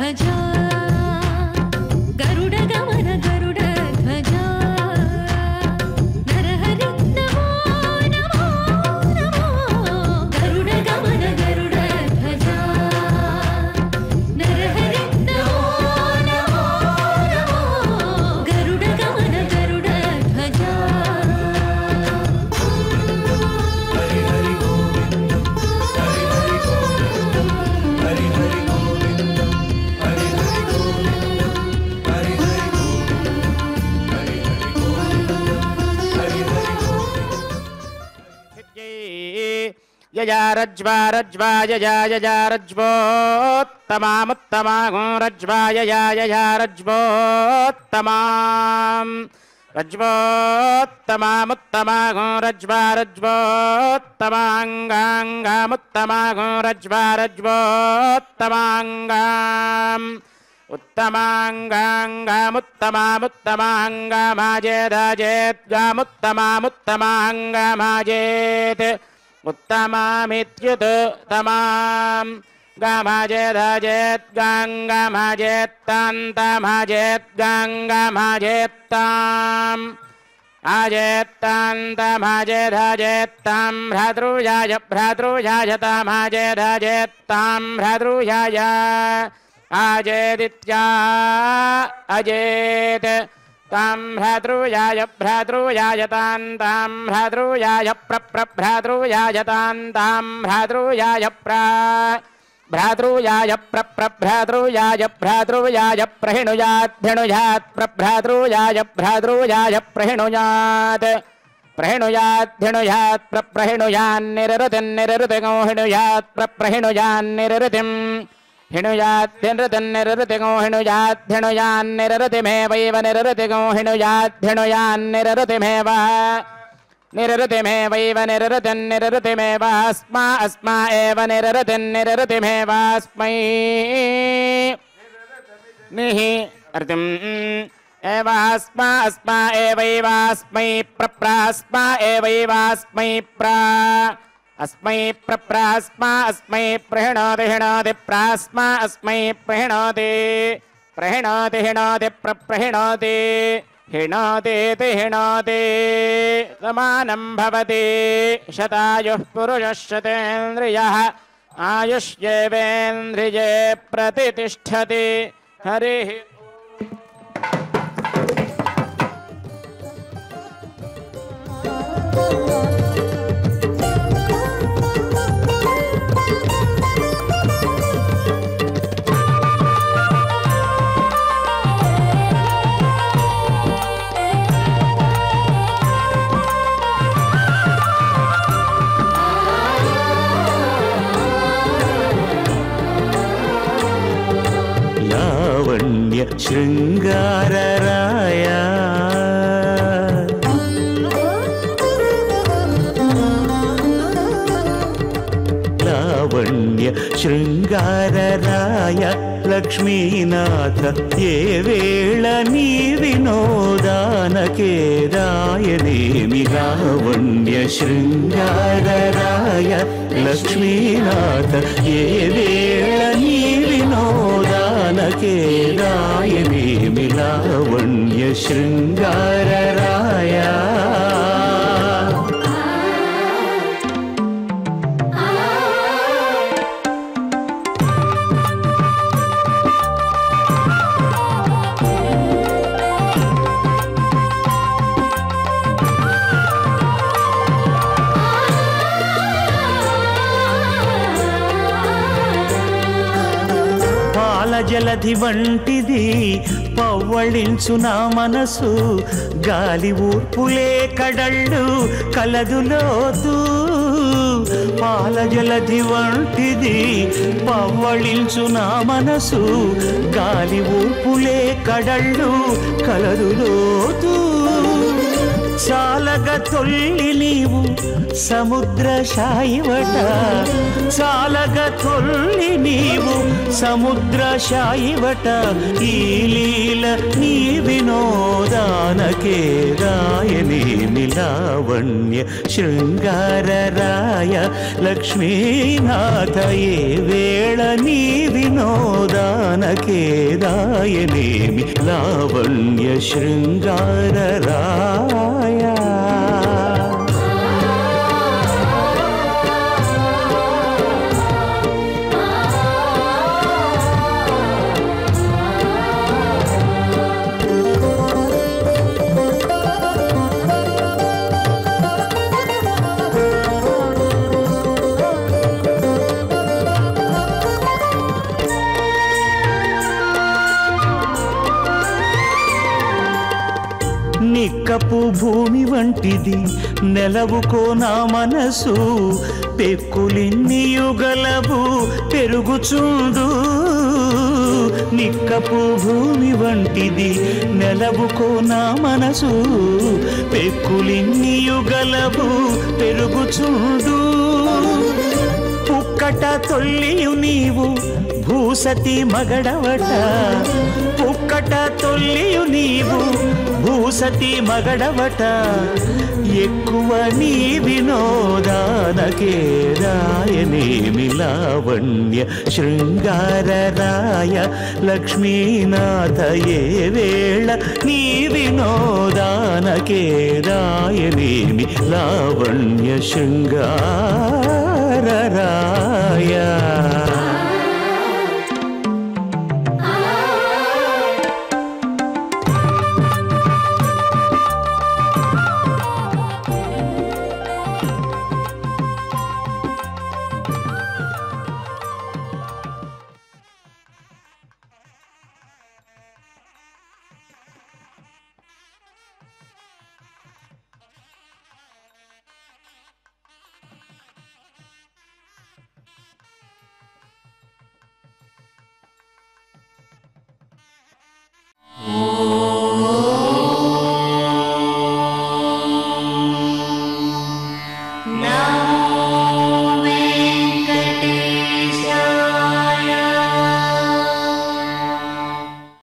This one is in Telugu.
ध्वजा गरुड गमन गरुड ध्वजा नरहरि नमो नमो नमो गरुड गमन गरुड ध्वजा नरहरि नमो नमो नमो गरुड गमन गरुड ध्वजा हरि हरि गोविंदम हरि हरि गोविंदम हरि हरि गोविंदम हरि हरि गोविंदम हरि हरि गोविंदम हरि हरि गोविंदम हरि हरि गोविंदम यया रज्वा रज्वा यया यया रज्वोत्तमामुत्तमागो रज्वा यया यया रज्वोत्तमां रज्वोत्तमामुत्तमागो रज्वा रज्वोत्तमाङ्गाङ्गामुत्तमागो रज्वा रज्वोत्तमाङ्गाम् उत्तमाङ्गाङ्गामुत्तमामुत्तमाङ्गामाजेदाजेद्गामुत्तमामुत्तमाङ्गामाजेत् उत्तमामित्युत्तमां गामाजेदाजेद्गाङ्गामाजेत्तान्तमाजेद्गाङ्गामाजेत्ताम् आजेत्तान्तमाजेदाजेत्तां भ्रातृजाय भ्रातृजायतामाजेदाजेत्तां भ्रातृजाय आजेदित्या अजेत तां भ्रातृजाय भ्रातृजायतां तां भ्रातृजाय प्रभ्रातृजायतां तां भ्रातृजाय भ्रातृजाय प्रभ्रातृजाय भ्रातृजाय प्रहिणुयात् धिणुयात् प्रभ्रातृजाय भ्रातृजाय प्रहिणुयात् प्रहिणुयात् धिणुयात् प्रहिणुयान्निरृतिं निरृतिगो हिणुयात् प्रहिणुयान्निरृतिं हिणुयात् धिनृतिन्निरृतिगो हिणुयात् धिणुयान्निरृतिमेवैव निरृतिगो हिणुयात् धिणुयान्निरृतिमेव निरृतिमेवैव निरृतिन्निरृतिमेव अस्मा अस्मा एव निरृतिन्निरृतिमेवास्मै निहि अर्तिम् एवास्मा अस्मा एवैवास्मै प्रप्रास्मा एवैवास्मै प्रा अस्मै प्रप्रास्मा अस्मै प्रहिणोति हिणोति प्रास्मा अस्मै प्रहिणोति प्रहिणोति हिणोति प्रहिणोति हिणोतीति हिणोति समानं भवति शतायुः पुरुषः शतेन्द्रियः आयुष्येवेन्द्रिये प्रतिष्ठति हरिः శృంగారరాయ లావణ్య శృంగారరాయ లక్ష్మీనాథ ఏ వేళ నీ వినోదానకే రాయనేమి లావణ్య శృంగారరాయ లక్ష్మీనాథ ఏ వేళ నీ వినోదానకే రాయనేమి లావణ్య శృంగారరాయ జలధి వంటిది పవ్వళించు నా మనసు గాలి ఊర్పులే కడళ్ళు కలదులోతు పాల జలధి వంటిది పవ్వళించు నా మనసు గాలి ఊర్పులే కడళ్ళు కలదులోతు చాలగ తొల్లి నీవు సముద్ర శాయివట చాలగ తొల్లి నీవు సముద్ర శాయివట ఈ లీల నీ వినోదానకే రాయనేమి లావణ్య శృంగారరాయ లక్ష్మీనాథ ఏ వేళ నీ వినోదాన దానకేదాయనేమి లావణ్య శృంగారరాయ. నిక్కపు భూమి వంటిది నెలవుకో నా మనసు, పెక్కులిన్ని యుగలవు పెరుగుచుండు. నిక్కపు భూమి వంటిది నెలవుకో నా మనసు, పెక్కులిన్ని యుగలవు పెరుగుచుండు. పుక్కట తొల్లియు నీవు భూసతి మగడవట, పుక్కట తొల్లియు నీవు భూసతి మగడవట. ఎక్కువ నీ వినోదానకేదాయనేమి లావణ్య శృంగారరాయ. లక్ష్మీనాథ ఏ వేళ నీ వినోదానకేదాయనేమి లావణ్య శృంగారరాయ.